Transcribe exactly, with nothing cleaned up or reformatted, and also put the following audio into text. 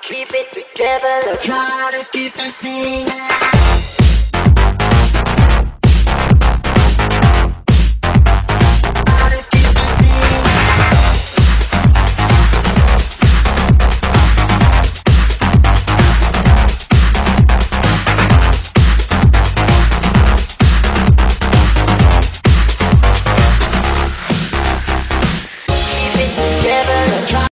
keep it together. Let's try to keep this thing.